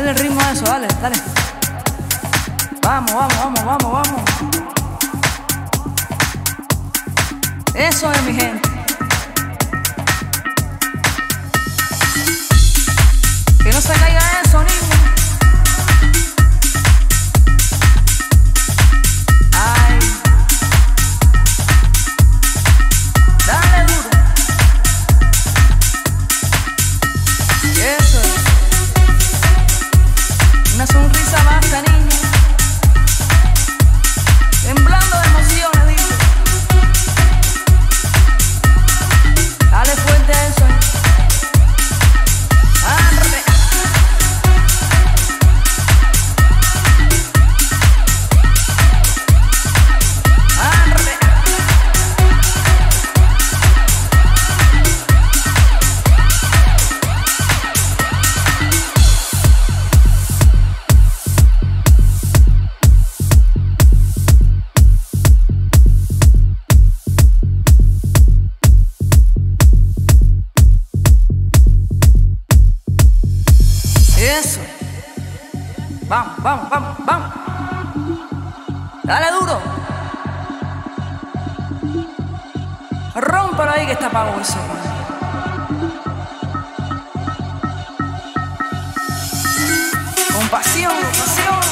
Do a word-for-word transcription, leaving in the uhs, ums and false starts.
Dale el ritmo a eso, dale, dale. Vamos, vamos, vamos, vamos, vamos. Eso es mi gente. Que no se caiga eso, niño. Ay. Dale duro. Eso es. Una sonrisa más, niño. Temblando de emociones, dice. Dale fuerte a eso. Arre. Arre. Eso. Vamos, vamos, vamos, vamos. Dale duro. Rómpalo ahí que está pago eso. Con pasión, con pasión.